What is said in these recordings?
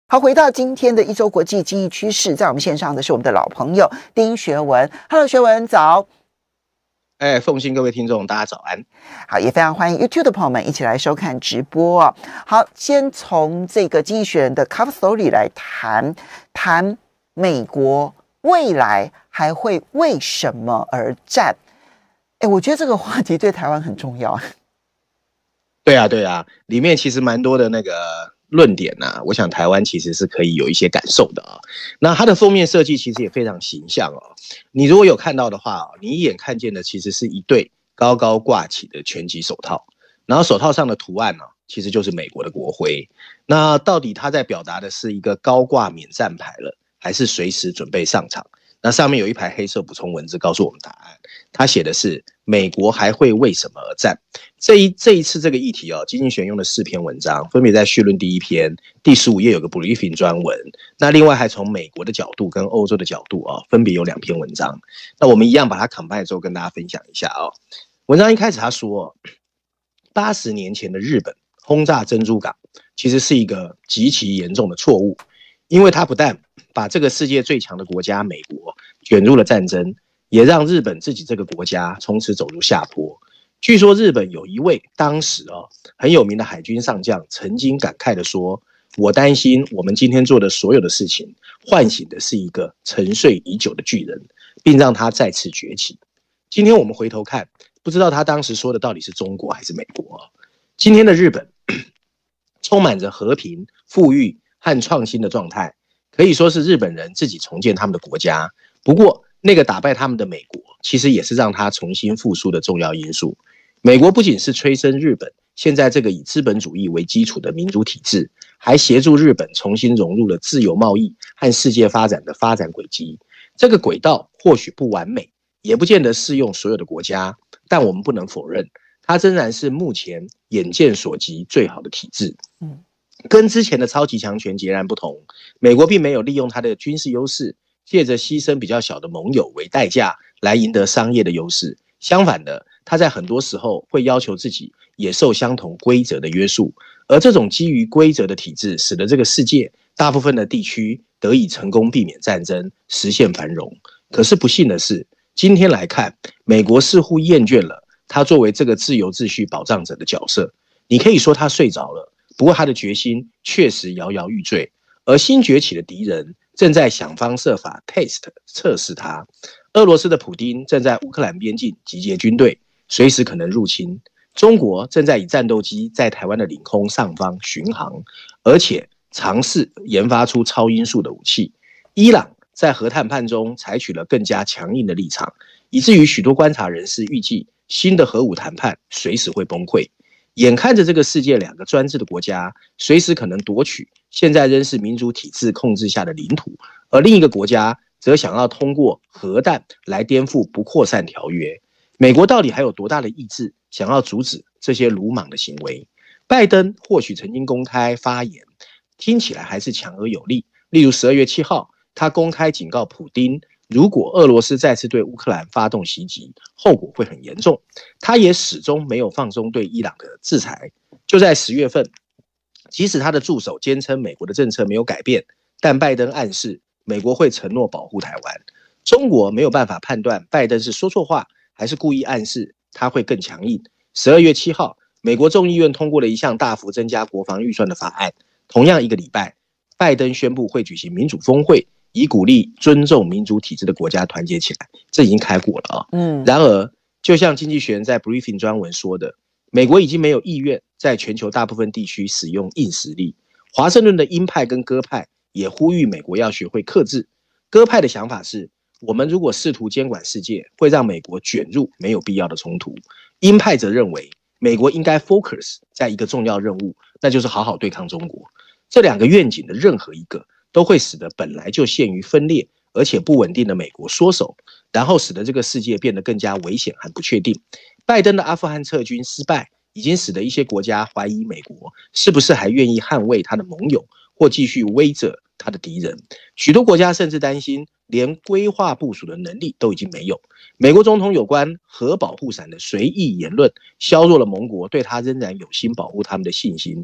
好，回到今天的一周国际经济趋势，在我们线上的是我们的老朋友丁学文。Hello， 学文早。 奉信各位听众，大家早安。 好，也非常欢迎 YouTube 的朋友们一起来收看直播啊。好，先从这个经济学人的 Cover Story 来谈美国未来还会为什么而战。我觉得这个话题对台湾很重要。 对啊，里面其实蛮多的那个论点啊，我想台湾其实是可以有一些感受的啊。那它的封面设计其实也非常形象哦。你如果有看到的话，你一眼看见的其实是一对高高挂起的拳击手套，然后手套上的图案呢，其实就是美国的国徽。那到底它在表达的是一个高挂免战牌了，还是随时准备上场？那上面有一排黑色补充文字告诉我们答案，它写的是美国还会为什么而战。这一次这个议题经济学用了4篇文章，分别在序论第1篇第15页有个 briefing 专文，那另外还从美国的角度跟欧洲的角度分别有2篇文章。那我们一样把它 combine 之后跟大家分享一下文章一开始他说80年前的日本轰炸珍珠港其实是一个极其严重的错误，因为它不但把这个世界最强的国家美国卷入了战争，也让日本自己这个国家从此走入下坡。据说日本有一位当时很有名的海军上将曾经感慨地说，我担心我们今天做的所有的事情唤醒的是一个沉睡已久的巨人，并让他再次崛起。今天我们回头看，不知道他当时说的到底是中国还是美国。今天的日本充满着和平、富裕和创新的状态，可以说是日本人自己重建他们的国家。不过那个打败他们的美国其实也是让他重新复苏的重要因素。美国不仅是催生日本现在这个以资本主义为基础的民主体制，还协助日本重新融入了自由贸易和世界发展的发展轨迹。这个轨道或许不完美，也不见得适用所有的国家，但我们不能否认，它仍然是目前眼见所及最好的体制。跟之前的超级强权截然不同，美国并没有利用它的军事优势，借着牺牲比较小的盟友为代价来赢得商业的优势。相反的，他在很多时候会要求自己也受相同规则的约束，而这种基于规则的体制使得这个世界大部分的地区得以成功避免战争，实现繁荣。可是不幸的是，今天来看，美国似乎厌倦了他作为这个自由秩序保障者的角色。你可以说他睡着了，不过他的决心确实摇摇欲坠，而新崛起的敌人正在想方设法 测试他。俄罗斯的普丁正在乌克兰边境集结军队，随时可能入侵。中国正在以战斗机在台湾的领空上方巡航，而且尝试研发出超音速的武器。伊朗在核谈判中采取了更加强硬的立场，以至于许多观察人士预计新的核武谈判随时会崩溃。眼看着这个世界2个专制的国家随时可能夺取现在仍是民主体制控制下的领土，而另一个国家则想要通过核弹来颠覆不扩散条约。美国到底还有多大的意志想要阻止这些鲁莽的行为？拜登或许曾经公开发言，听起来还是强而有力。例如12月7号，他公开警告普丁，如果俄罗斯再次对乌克兰发动袭击，后果会很严重。他也始终没有放松对伊朗的制裁。就在10月份，即使他的助手坚称美国的政策没有改变，但拜登暗示美国会承诺保护台湾。中国没有办法判断拜登是说错话还是故意暗示他会更强硬。12月7号，美国众议院通过了一项大幅增加国防预算的法案。同样一个礼拜，拜登宣布会举行民主峰会，以鼓励尊重民主体制的国家团结起来。这已经开过了然而，就像经济学人在 briefing 专文说的，美国已经没有意愿在全球大部分地区使用硬实力。华盛顿的鹰派跟鸽派也呼吁美国要学会克制。鸽派的想法是，我们如果试图监管世界，会让美国卷入没有必要的冲突。鹰派则认为，美国应该 focus 在一个重要任务，那就是好好对抗中国。这2个愿景的任何一个，都会使得本来就陷于分裂而且不稳定的美国缩手，然后使得这个世界变得更加危险和不确定。拜登的阿富汗撤军失败，已经使得一些国家怀疑美国是不是还愿意捍卫他的盟友，或继续威着他的敌人。许多国家甚至担心，连规划部署的能力都已经没有。美国总统有关核保护伞的随意言论，削弱了盟国对他仍然有心保护他们的信心。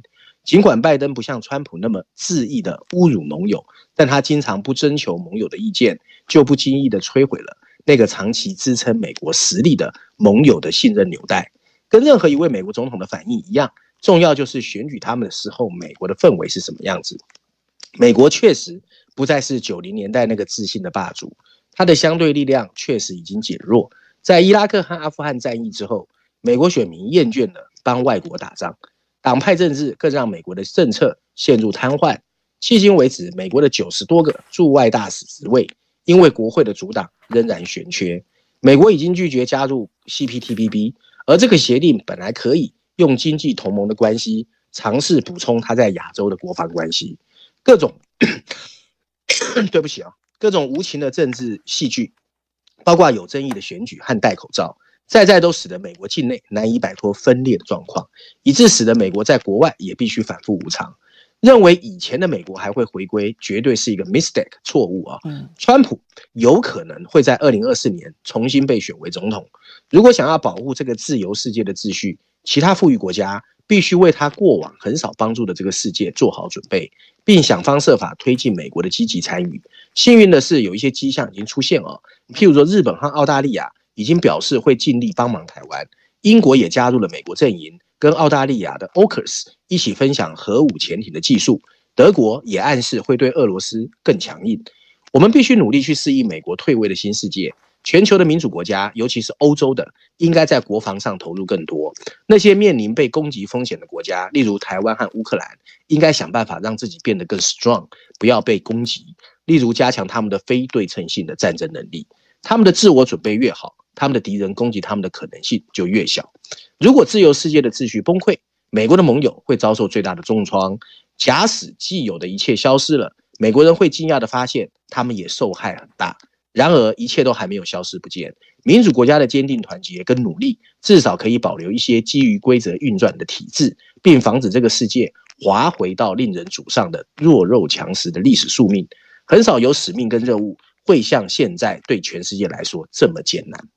尽管拜登不像川普那么恣意的侮辱盟友，但他经常不征求盟友的意见，就不经意的摧毁了那个长期支撑美国实力的盟友的信任纽带。跟任何一位美国总统的反应一样，重要就是选举他们的时候，美国的氛围是什么样子。美国确实不再是90年代那个自信的霸主，它的相对力量确实已经减弱。在伊拉克和阿富汗战役之后，美国选民厌倦了帮外国打仗，党派政治更让美国的政策陷入瘫痪。迄今为止，美国的90多个驻外大使职位，因为国会的阻挡仍然悬缺。美国已经拒绝加入 CPTPP， 而这个协定本来可以用经济同盟的关系尝试补充它在亚洲的国防关系。各种对不起啊，各种无情的政治戏剧，包括有争议的选举和戴口罩，在都使得美国境内难以摆脱分裂的状况，以致使得美国在国外也必须反复无常。认为以前的美国还会回归，绝对是一个 mistake 错误啊！川普有可能会在2024年重新被选为总统。如果想要保护这个自由世界的秩序，其他富裕国家必须为他过往很少帮助的这个世界做好准备，并想方设法推进美国的积极参与。幸运的是，有一些迹象已经出现了，譬如说日本和澳大利亚已经表示会尽力帮忙台湾，英国也加入了美国阵营，跟澳大利亚的 AUKUS 一起分享核武潜艇的技术，德国也暗示会对俄罗斯更强硬。我们必须努力去适应美国退位的新世界。全球的民主国家，尤其是欧洲的，应该在国防上投入更多。那些面临被攻击风险的国家，例如台湾和乌克兰，应该想办法让自己变得更 strong， 不要被攻击。例如加强他们的非对称性的战争能力，他们的自我准备越好，他们的敌人攻击他们的可能性就越小。如果自由世界的秩序崩溃，美国的盟友会遭受最大的重创。假使既有的一切消失了，美国人会惊讶地发现他们也受害很大。然而一切都还没有消失不见，民主国家的坚定团结跟努力至少可以保留一些基于规则运转的体制，并防止这个世界滑回到令人沮丧的弱肉强食的历史宿命。很少有使命跟任务会像现在对全世界来说这么艰难。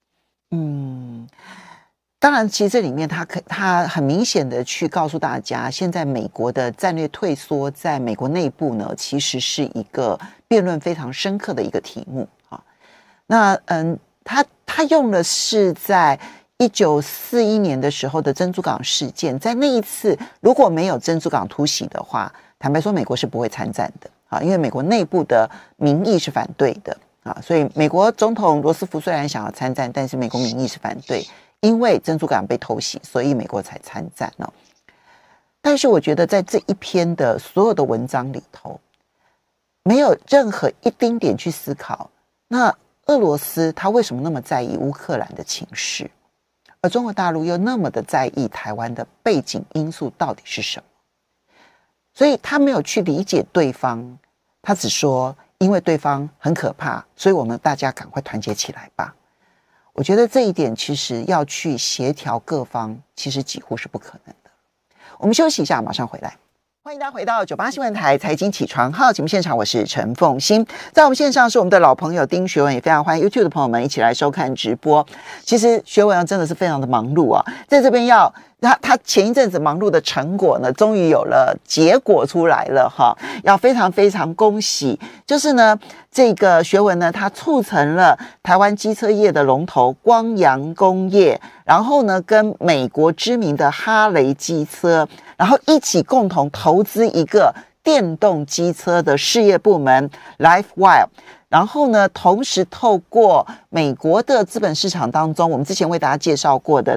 当然其实这里面他很明显的去告诉大家，现在美国的战略退缩在美国内部呢，其实是一个辩论非常深刻的一个题目啊。那他用的是在1941年的时候的珍珠港事件，在那一次如果没有珍珠港突袭的话，坦白说美国是不会参战的啊，因为美国内部的民意是反对的啊，所以美国总统罗斯福虽然想要参战，但是美国民意是反对。因为珍珠港被偷袭，所以美国才参战哦。但是我觉得在这一篇的所有的文章里头，没有任何一丁点去思考，那俄罗斯他为什么那么在意乌克兰的情势，而中国大陆又那么的在意台湾的背景因素到底是什么？所以他没有去理解对方，他只说因为对方很可怕，所以我们大家赶快团结起来吧。我觉得这一点其实要去协调各方，其实几乎是不可能的。我们休息一下，马上回来。欢迎大家回到98新闻台财经起床号节目现场，我是陈凤馨。在我们线上是我们的老朋友丁学文，也非常欢迎 YouTube 的朋友们一起来收看直播。其实学文真的是非常的忙碌啊，在这边他前一阵子忙碌的成果呢，终于有了结果出来了哈，要非常非常恭喜。就是呢，这个学文呢，他促成了台湾机车业的龙头光阳工业，然后呢，跟美国知名的哈雷机车，然后一起共同投资一个电动机车的事业部门 LifeWire。然后呢，同时透过美国的资本市场当中，我们之前为大家介绍过的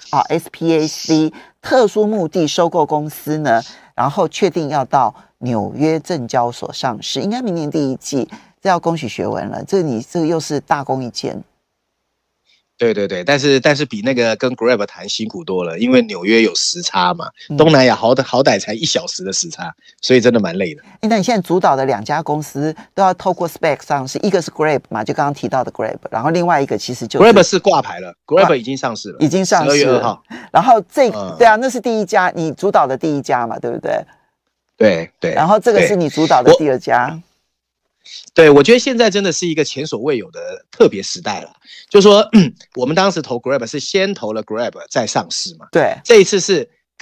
SPAC 特殊目的收购公司呢，然后确定要到纽约证交所上市，应该明年第一季。这要恭喜学文了，这个又是大功一件。 对，但是比那个跟 Grab 谈辛苦多了，因为纽约有时差嘛，东南亚好歹才1小时的时差，所以真的蛮累的。 那你现在主导的2家公司都要透过 SPAC 上市，一个是 Grab 嘛，就刚刚提到的 Grab， 然后另外一个其实就是 Grab 是挂牌了 ，Grab 已经上市了， 已经上市了，12 月2号。 然后对啊，那是第一家，你主导的第一家嘛，对不对？ 对。 然后这个是你主导的第2家。 对，我觉得现在真的是一个前所未有的特别时代了。就说我们当时投 Grab 是先投了 Grab 再上市嘛， 对， 这一次是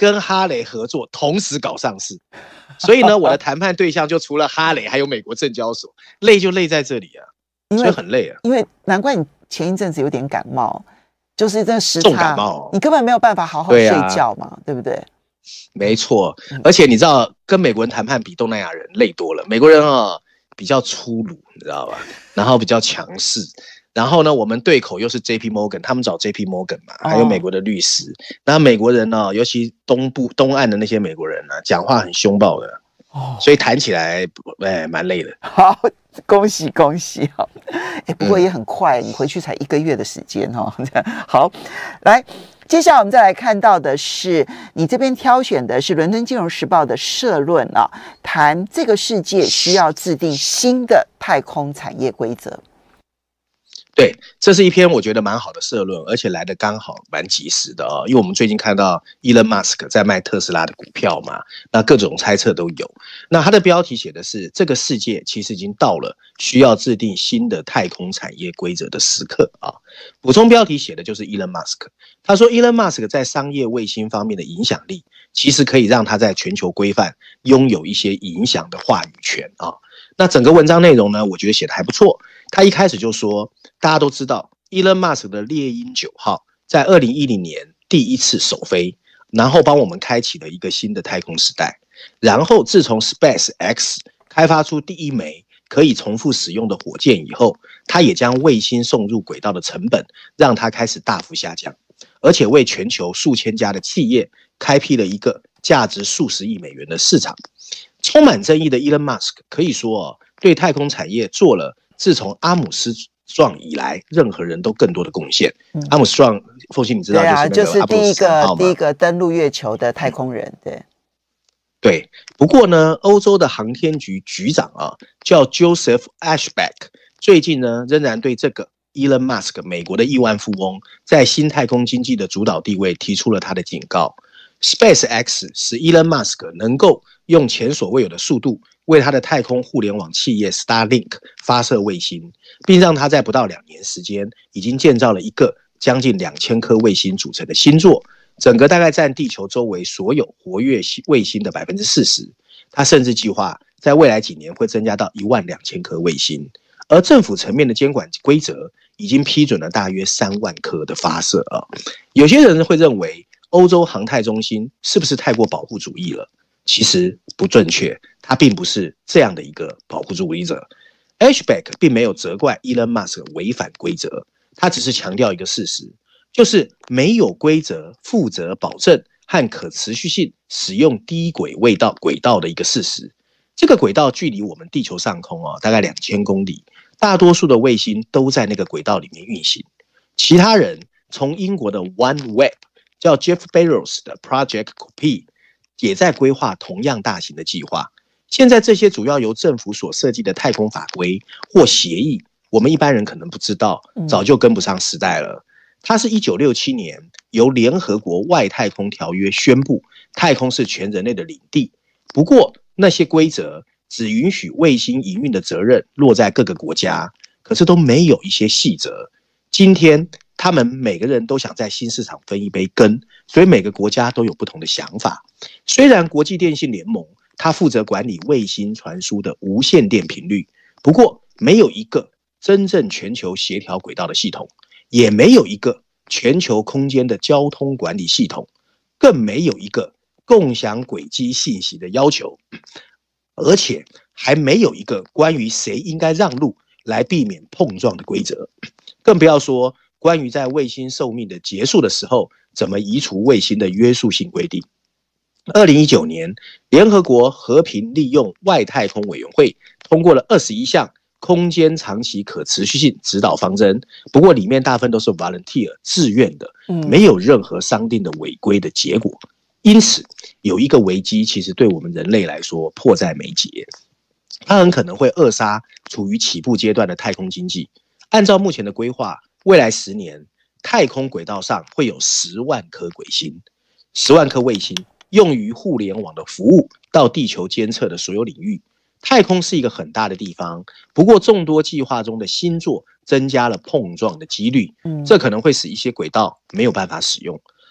跟哈雷合作，同时搞上市。所以呢，我的谈判对象就除了哈雷，还有美国证交所，累就累在这里啊，所以很累啊。 因为难怪你前一阵子有点感冒，就是这时重感差， 冒， 你根本没有办法好好睡觉嘛，对不对？ 没错，而且你知道，跟美国人谈判比东南亚人累多了。美国人啊比较粗鲁，你知道吧？然后比较强势。然后呢，我们对口又是 JP Morgan， 他们找 JP Morgan 嘛，还有美国的律师。那美国人呢，尤其东岸的那些美国人呢，讲话很凶暴的，所以谈起来蛮累的。 好，恭喜恭喜哈！不过也很快，你回去才1个月的时间哈。好，来，接下来我们再来看到的是，你这边挑选的是《伦敦金融时报》的社论啊，谈这个世界需要制定新的太空产业规则。 对，这是一篇我觉得蛮好的社论，而且来的刚好蛮及时的因为我们最近看到 Elon Musk 在卖特斯拉的股票嘛，那各种猜测都有。那他的标题写的是这个世界其实已经到了需要制定新的太空产业规则的时刻啊。补充标题写的就是 Elon Musk， 他说 Elon Musk 在商业卫星方面的影响力，其实可以让他在全球规范拥有一些影响的话语权啊。那整个文章内容呢，我觉得写得还不错。他一开始就说，大家都知道 Elon Musk 的猎鹰9号在2010年第一次首飞，然后帮我们开启了一个新的太空时代。然后自从 SpaceX 开发出第一枚可以重复使用的火箭以后，他也将卫星送入轨道的成本让它开始大幅下降，而且为全球数千家的企业开辟了一个价值数十亿美元的市场。充满争议的 Elon Musk 可以说对太空产业做了自从阿姆斯壮以来任何人都更多的贡献。阿姆斯壮，凤馨你知道就是那个第一个登陆月球的太空人。 对，不过呢，欧洲的航天局局长叫 Joseph Ashback， 最近呢仍然对这个 Elon Musk 美国的亿万富翁在新太空经济的主导地位提出了他的警告。SpaceX 使 Elon Musk 能够用前所未有的速度为他的太空互联网企业 Starlink 发射卫星，并让他在不到2年时间已经建造了一个将近2000颗卫星组成的星座，整个大概占地球周围所有活跃卫星的 40%。 他甚至计划在未来几年会增加到12000颗卫星，而政府层面的监管规则已经批准了大约3万颗的发射有些人会认为欧洲航太中心是不是太过保护主义了？其实不正确，他并不是这样的一个保护主义者。Ashback 并没有责怪 Elon Musk 违反规则，他只是强调一个事实，就是没有规则、负责保证和可持续性使用低轨轨道的一个事实。这个轨道距离我们地球上空大概2000公里，大多数的卫星都在那个轨道里面运行。其他人从英国的 OneWeb 叫 Jeff Bezos 的 Project Kuiper 也在规划同样大型的计划。现在这些主要由政府所设计的太空法规或协议，我们一般人可能不知道，早就跟不上时代了。它是1967年由联合国外太空条约宣布，太空是全人类的领地。不过那些规则只允许卫星营运的责任落在各个国家，可是都没有一些细则。今天他们每个人都想在新市场分一杯羹，所以每个国家都有不同的想法。虽然国际电信联盟它负责管理卫星传输的无线电频率，不过没有一个真正全球协调轨道的系统，也没有一个全球空间的交通管理系统，更没有一个共享轨迹信息的要求，而且还没有一个关于谁应该让路来避免碰撞的规则，更不要说关于在卫星寿命的结束的时候怎么移除卫星的约束性规定。2019年，联合国和平利用外太空委员会通过了21项空间长期可持续性指导方针，不过里面大部分都是 volunteer 自愿的，没有任何商定的违规的结果。因此有一个危机其实对我们人类来说迫在眉睫，它很可能会扼杀处于起步阶段的太空经济。按照目前的规划，未来10年太空轨道上会有10万颗轨星，10万颗卫星用于互联网的服务到地球监测的所有领域。太空是一个很大的地方，不过众多计划中的星座增加了碰撞的几率，这可能会使一些轨道没有办法使用。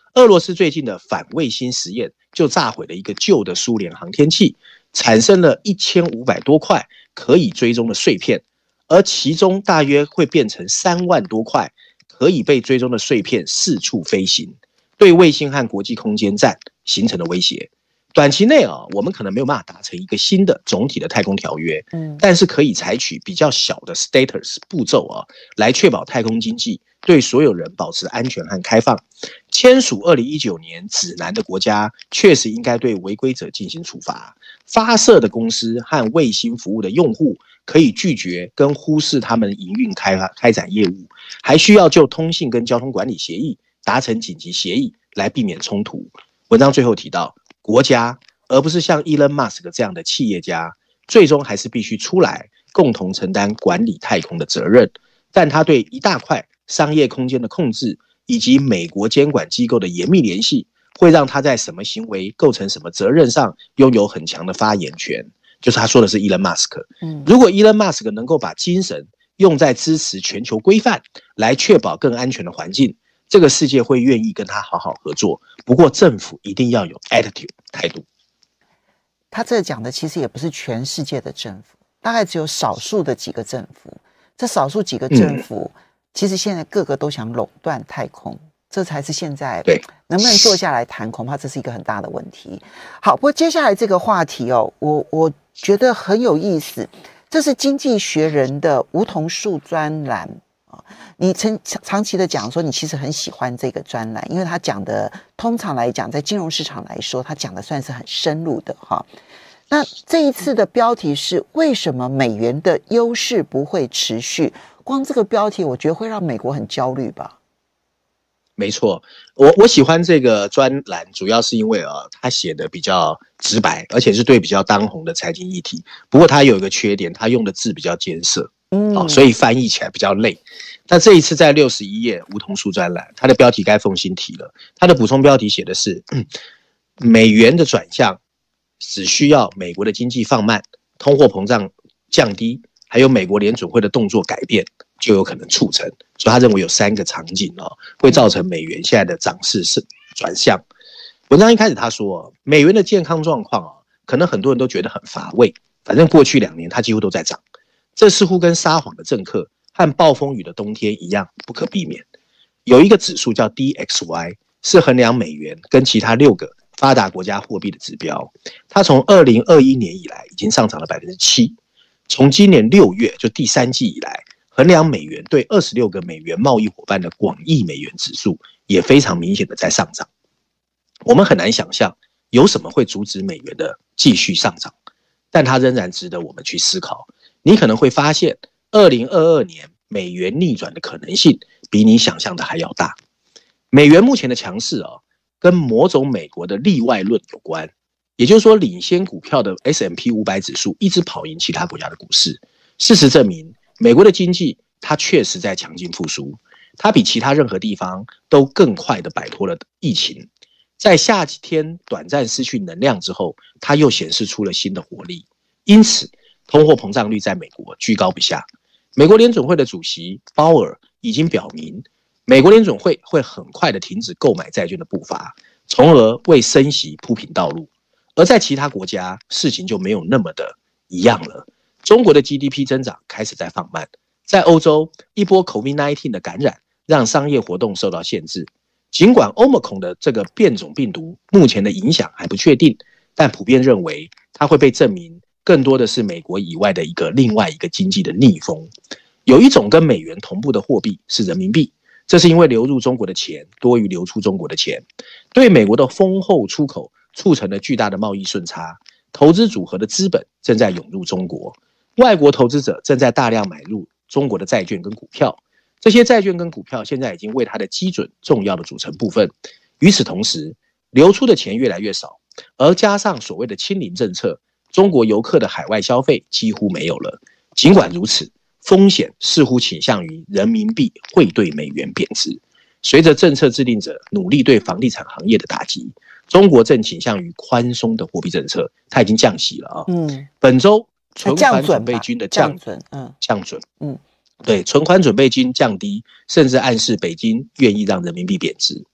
俄罗斯最近的反卫星实验就炸毁了一个旧的苏联航天器，产生了1500多块可以追踪的碎片，而其中大约会变成3万多块可以被追踪的碎片四处飞行，对卫星和国际空间站形成了威胁。短期内我们可能没有办法达成一个新的总体的太空条约，但是可以采取比较小的 status 步骤来确保太空经济对所有人保持安全和开放。签署2019年指南的国家确实应该对违规者进行处罚。发射的公司和卫星服务的用户可以拒绝跟忽视他们营运开展业务，还需要就通信跟交通管理协议达成紧急协议来避免冲突。文章最后提到，国家而不是像 Elon Musk 这样的企业家，最终还是必须出来共同承担管理太空的责任，但他对一大块商业空间的控制以及美国监管机构的严密联系，会让他在什么行为构成什么责任上拥有很强的发言权。就是他说的是 Elon Musk。如果 Elon Musk 能够把精神用在支持全球规范，来确保更安全的环境，这个世界会愿意跟他好好合作。不过政府一定要有 attitude 态度。 他这讲的其实也不是全世界的政府，大概只有少数的几个政府。这少数几个政府，其实现在个个都想垄断太空，这才是现在能不能坐下来谈，恐怕这是一个很大的问题。好，不过接下来这个话题我觉得很有意思，这是《经济学人》的梧桐树专栏。你长期的讲说你其实很喜欢这个专栏，因为他讲的通常来讲在金融市场来说他讲的算是很深入的哈。那这一次的标题是为什么美元的优势不会持续，光这个标题我觉得会让美国很焦虑吧。 没错，我喜欢这个专栏主要是因为他写的比较直白，而且是对比较当红的财经议题。不过他有一个缺点，他用的字比较艰涩，所以翻译起来比较累。那这一次在61页梧桐树专栏，它的标题该奉新提了。它的补充标题写的是美元的转向只需要美国的经济放慢、通货膨胀降低，还有美国联准会的动作改变，就有可能促成。所以他认为有3个场景会造成美元现在的涨势是转向。文章一开始他说，美元的健康状况可能很多人都觉得很乏味，反正过去2年它几乎都在涨，这似乎跟撒谎的政客和暴风雨的冬天一样不可避免。有一个指数叫 DXY， 是衡量美元跟其他6个发达国家货币的指标。它从2021年以来已经上涨了 7%。从今年6月就第3季以来，衡量美元对26个美元贸易伙伴的广义美元指数也非常明显的在上涨。我们很难想象有什么会阻止美元的继续上涨，但它仍然值得我们去思考。你可能会发现2022年美元逆转的可能性比你想象的还要大。美元目前的强势跟某种美国的例外论有关，也就是说领先股票的 S&P 500指数一直跑赢其他国家的股市。事实证明，美国的经济它确实在强劲复苏，它比其他任何地方都更快地摆脱了疫情。在夏天短暂失去能量之后，它又显示出了新的活力。因此通货膨胀率在美国居高不下。美国联准会的主席鲍尔已经表明，美国联准会会很快的停止购买债券的步伐，从而为升息铺平道路。而在其他国家，事情就没有那么的一样了。中国的 GDP 增长开始在放慢，在欧洲，一波 COVID-19 的感染让商业活动受到限制。尽管 Omicron 的这个变种病毒目前的影响还不确定，但普遍认为它会被证明更多的是美国以外的另外一个经济的逆风。有一种跟美元同步的货币是人民币，这是因为流入中国的钱多于流出中国的钱，对美国的丰厚出口促成了巨大的贸易顺差，投资组合的资本正在涌入中国，外国投资者正在大量买入中国的债券跟股票，这些债券跟股票现在已经为它的基准重要的组成部分。与此同时，流出的钱越来越少，而加上所谓的清零政策，中国游客的海外消费几乎没有了。尽管如此，风险似乎倾向于人民币会对美元贬值。随着政策制定者努力对房地产行业的打击，中国正倾向于宽松的货币政策，它已经降息了本周存款准备金的降准，对，存款准备金降低，甚至暗示北京愿意让人民币贬值。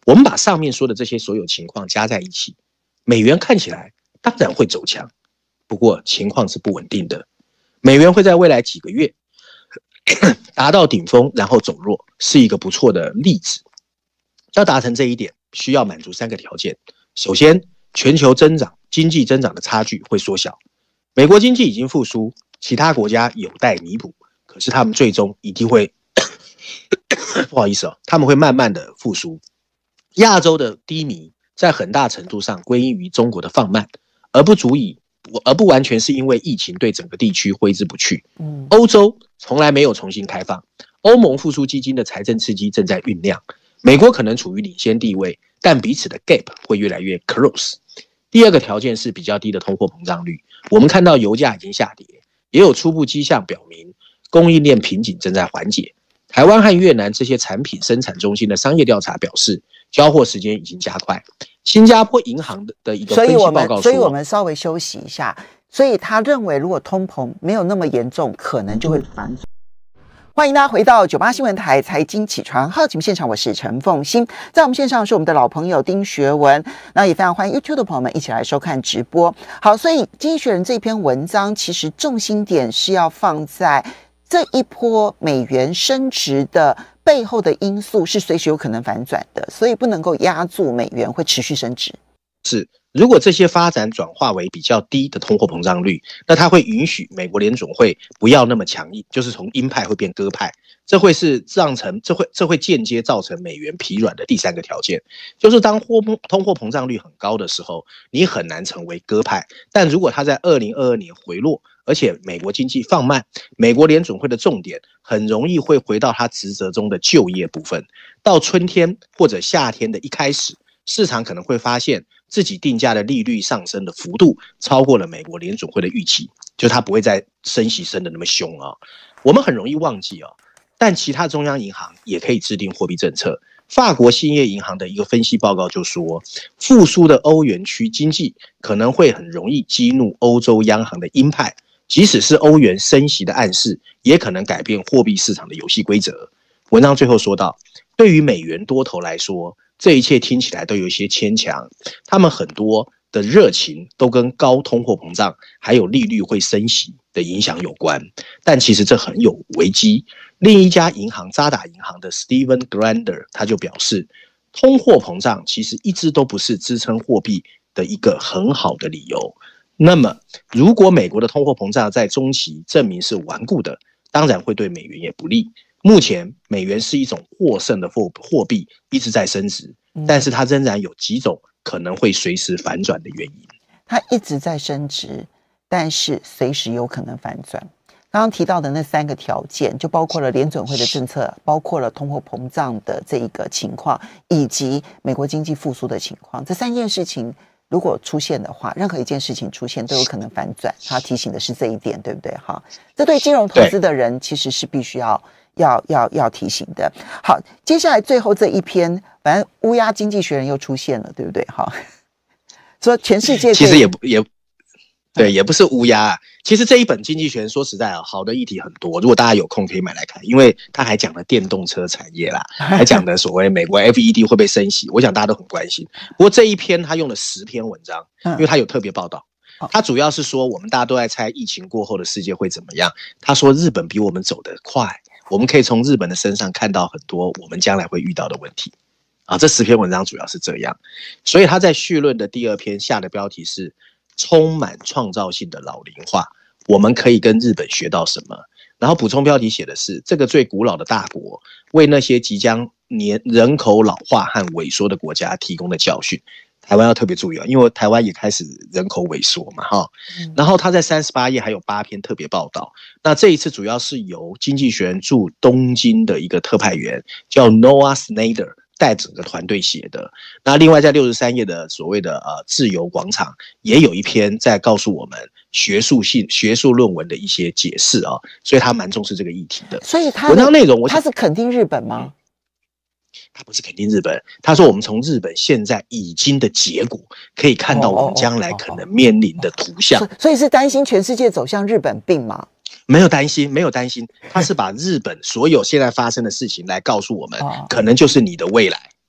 我们把上面说的这些所有情况加在一起，美元看起来当然会走强，不过情况是不稳定的。美元会在未来几个月达到顶峰，然后走弱，是一个不错的例子。要达成这一点，需要满足3个条件。首先，全球经济增长的差距会缩小。美国经济已经复苏，其他国家有待弥补，可是他们最终一定会不好意思他们会慢慢的复苏。亚洲的低迷在很大程度上归因于中国的放慢，而不完全是因为疫情对整个地区挥之不去。欧洲从来没有重新开放，欧盟复苏基金的财政刺激正在酝酿，美国可能处于领先地位，但彼此的 gap 会越来越 close。第二个条件是比较低的通货膨胀率，我们看到油价已经下跌，也有初步迹象表明供应链瓶颈正在缓解。台湾和越南这些产品生产中心的商业调查表示，交货时间已经加快。新加坡银行的一个分析报告说， 所以我们稍微休息一下。所以他认为，如果通膨没有那么严重，可能就会反转。欢迎大家回到98新闻台财经起床号节目现场，我是陈凤馨，在我们线上是我们的老朋友丁学文，那也非常欢迎 YouTube 的朋友们一起来收看直播。好，所以《经济学人》这篇文章其实重心点是要放在这一波美元升值的背后的因素是随时有可能反转的，所以不能够压住美元会持续升值。 是，如果这些发展转化为比较低的通货膨胀率，那它会允许美国联准会不要那么强硬，就是从鹰派会变鸽派，这会间接造成美元疲软的第3个条件，就是当通货膨胀率很高的时候，你很难成为鸽派，但如果它在2022年回落，而且美国经济放慢，美国联准会的重点很容易会回到它职责中的就业部分。到春天或者夏天的一开始，市场可能会发现自己定价的利率上升的幅度超过了美国联准会的预期，就它不会再升息升的那么凶啊。我们很容易忘记但其他中央银行也可以制定货币政策。法国兴业银行的一个分析报告就说，复苏的欧元区经济可能会很容易激怒欧洲央行的鹰派，即使是欧元升息的暗示，也可能改变货币市场的游戏规则。文章最后说到，对于美元多头来说，这一切听起来都有一些牵强，他们很多的热情都跟高通货膨胀还有利率会升息的影响有关，但其实这很有危机。另一家银行渣打银行的 Steven Grander 他就表示，通货膨胀其实一直都不是支撑货币的一个很好的理由。那么如果美国的通货膨胀在中期证明是顽固的，当然会对美元也不利。目前美元是一种获胜的货币，一直在升值，但是它仍然有几种可能会随时反转的原因。 它一直在升值，但是随时有可能反转。刚刚提到的那3个条件，就包括了联准会的政策，包括了通货膨胀的这一个情况，以及美国经济复苏的情况。这3件事情如果出现的话，任何一件事情出现都有可能反转。他提醒的是这一点，对不对？哈，这对金融投资的人其实是必须要提醒的。好，接下来最后这一篇，反正乌鸦经济学人又出现了，对不对？哈，说全世界其实也不是乌鸦其实这一本经济学人说实在好的议题很多，如果大家有空可以买来看，因为他还讲了电动车产业啦，还讲了所谓美国 FED 会不会升息，我想大家都很关心。不过这一篇他用了10篇文章，因为他有特别报道。他主要是说我们大家都在猜疫情过后的世界会怎么样。他说日本比我们走得快，我们可以从日本的身上看到很多我们将来会遇到的问题这10篇文章主要是这样。所以他在序论的第2篇下的标题是充满创造性的老龄化，我们可以跟日本学到什么。然后补充标题写的是这个最古老的大国为那些即将人口老化和萎缩的国家提供的教训。台湾要特别注意因为台湾也开始人口萎缩嘛然后他在38页还有8篇特别报道。那这一次主要是由经济学人驻东京的一个特派员叫 Noah Snyder 带整个团队写的。那另外在63页的所谓的自由广场也有一篇在告诉我们学术论文的一些解释所以他蛮重视这个议题的。 所以文章内容他是肯定日本吗？ 他不是肯定日本，他说我们从日本现在已经的结果可以看到我们将来可能面临的图像。 所以是担心全世界走向日本病吗？ 没有担心，他是把日本所有现在发生的事情来告诉我们，可能就是你的未来。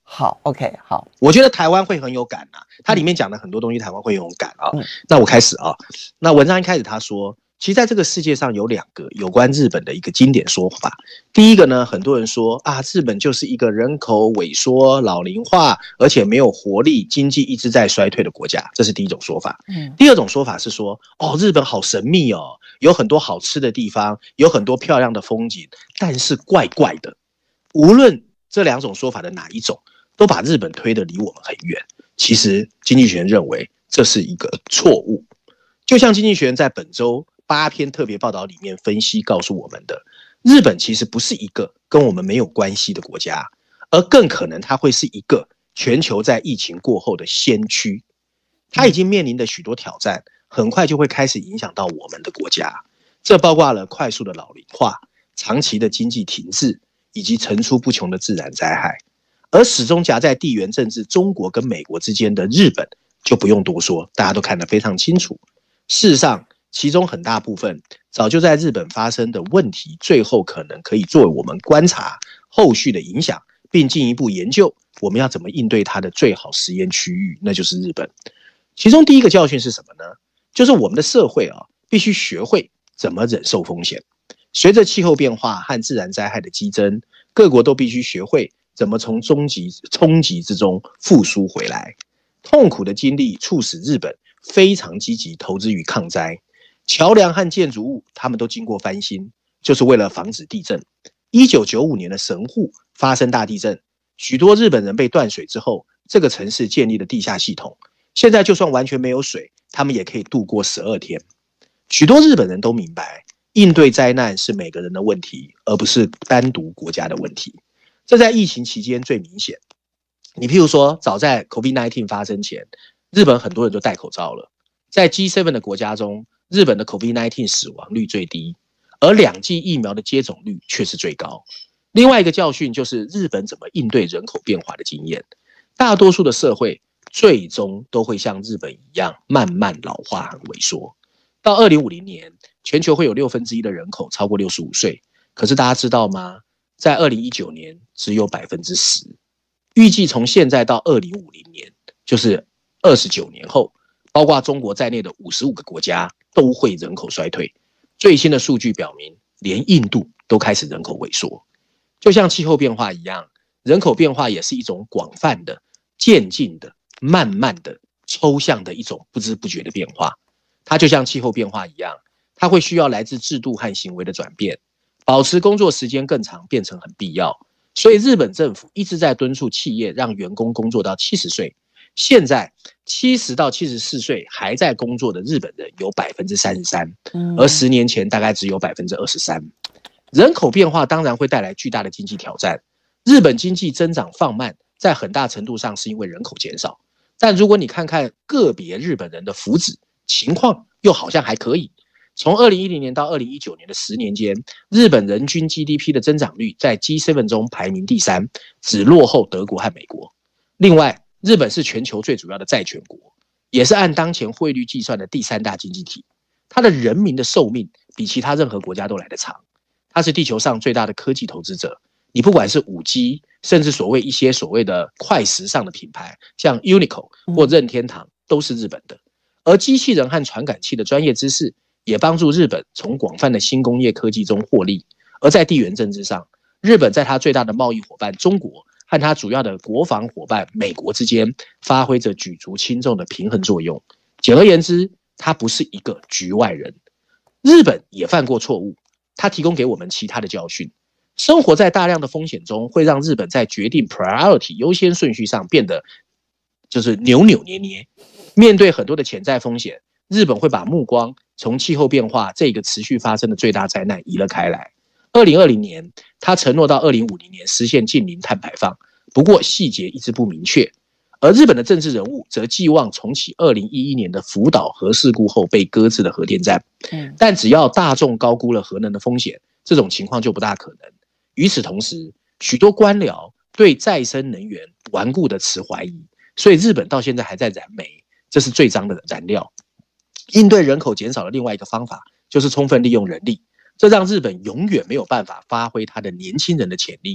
好 ，OK， 好， 我觉得台湾会很有感啊，它里面讲的很多东西，台湾会很有感啊。那我开始啊，那文章一开始他说，其实在这个世界上有2个有关日本的一个经典说法。第一个呢，很多人说啊，日本就是一个人口萎缩、老龄化，而且没有活力、经济一直在衰退的国家，这是第一种说法。第二种说法是说，哦，日本好神秘哦，有很多好吃的地方，有很多漂亮的风景，但是怪怪的。无论这2种说法的哪一种，都把日本推得离我们很远。其实经济学人认为这是一个错误。就像经济学人在本周8篇特别报道里面分析告诉我们的，日本其实不是一个跟我们没有关系的国家，而更可能它会是一个全球在疫情过后的先驱。它已经面临的许多挑战，很快就会开始影响到我们的国家。这包括了快速的老龄化、长期的经济停滞，以及层出不穷的自然灾害。而始终夹在地缘政治中国跟美国之间的日本就不用多说，大家都看得非常清楚。事实上，其中很大部分早就在日本发生的问题，最后可能可以作为我们观察后续的影响，并进一步研究我们要怎么应对它的最好实验区域，那就是日本。其中第一个教训是什么呢？就是我们的社会必须学会怎么忍受风险。随着气候变化和自然灾害的激增，各国都必须学会怎么从冲击之中复苏回来。痛苦的经历促使日本非常积极投资于抗灾，桥梁和建筑物他们都经过翻新，就是为了防止地震。1995年的神户发生大地震，许多日本人被断水之后，这个城市建立了地下系统，现在就算完全没有水，他们也可以度过12天。许多日本人都明白，应对灾难是每个人的问题，而不是单独国家的问题。这在疫情期间最明显。你譬如说，早在 COVID-19 发生前，日本很多人就戴口罩了。在 G7 的国家中，日本的 COVID-19 死亡率最低，而2剂疫苗的接种率却是最高。另外一个教训就是日本怎么应对人口变化的经验。大多数的社会最终都会像日本一样慢慢老化和萎缩。到2050年，全球会有1/6的人口超过65岁。可是大家知道吗？在2019年只有10%，预计从现在到2050年，就是29年后，包括中国在内的55个国家都会人口衰退。最新的数据表明，连印度都开始人口萎缩。就像气候变化一样，人口变化也是一种广泛的、渐进的、慢慢的、抽象的一种不知不觉的变化。它就像气候变化一样，它会需要来自制度和行为的转变。保持工作时间更长变成很必要，所以日本政府一直在敦促企业让员工工作到70岁。现在70到74岁还在工作的日本人有33%，而10年前大概只有23%。人口变化当然会带来巨大的经济挑战。日本经济增长放慢，在很大程度上是因为人口减少。但如果你看看个别日本人的福祉情况，又好像还可以。从2010年到2019年的10年间，日本人均 GDP 的增长率在 G7 中排名第3，只落后德国和美国。另外，日本是全球最主要的债权国，也是按当前汇率计算的第3大经济体。它的人民的寿命比其他任何国家都来得长。它是地球上最大的科技投资者。你不管是 5G， 甚至一些所谓的快时尚的品牌，像 Uniqlo 或任天堂，都是日本的。而机器人和传感器的专业知识也帮助日本从广泛的新工业科技中获利。而在地缘政治上，日本在它最大的贸易伙伴中国和它主要的国防伙伴美国之间发挥着举足轻重的平衡作用。简而言之，它不是一个局外人。日本也犯过错误，它提供给我们其他的教训。生活在大量的风险中，会让日本在决定 priority 优先顺序上变得就是扭扭捏捏。面对很多的潜在风险，日本会把目光从气候变化这个持续发生的最大灾难移了开来。2020年，他承诺到2050年实现净零碳排放，不过细节一直不明确。而日本的政治人物则寄望重启2011年的福岛核事故后被搁置的核电站。但只要大众高估了核能的风险，这种情况就不大可能。与此同时，许多官僚对再生能源顽固的持怀疑，所以日本到现在还在燃煤，这是最脏的燃料。应对人口减少的另外一个方法就是充分利用人力，这让日本永远没有办法发挥它的年轻人的潜力。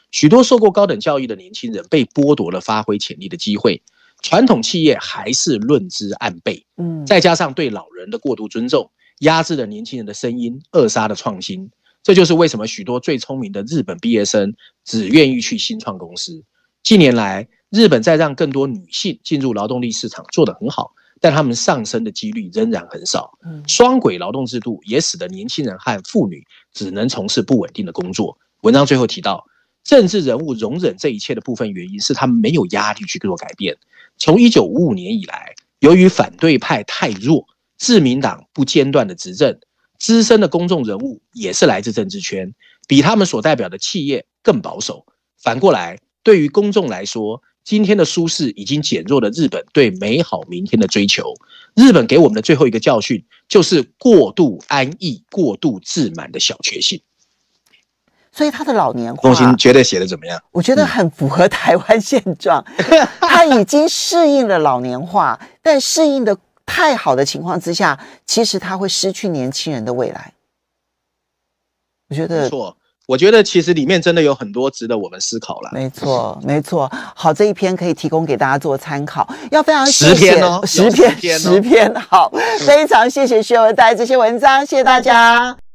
许多受过高等教育的年轻人被剥夺了发挥潜力的机会，传统企业还是论资按辈，再加上对老人的过度尊重，压制了年轻人的声音，扼杀了创新。这就是为什么许多最聪明的日本毕业生只愿意去新创公司。近年来，日本在让更多女性进入劳动力市场做得很好，但他们上升的几率仍然很少。双轨劳动制度也使得年轻人和妇女只能从事不稳定的工作。文章最后提到，政治人物容忍这一切的部分原因是他们没有压力去做改变。从1955年以来，由于反对派太弱，自民党不间断的执政，资深的公众人物也是来自政治圈，比他们所代表的企业更保守。反过来，对于公众来说，今天的舒适已经减弱了日本对美好明天的追求。日本给我们的最后一个教训，就是过度安逸、过度自满的小确幸。 所以他的老年化， 东兴觉得写的怎么样？ 我觉得很符合台湾现状。他已经适应了老年化，但适应的太好的情况之下，其实他会失去年轻人的未来。我觉得没错，我觉得其实里面真的有很多值得我们思考了。 没错，没错。好，这一篇可以提供给大家做参考。要非常谢谢 10篇。好， 非常谢谢薛文带来这些文章，谢谢大家。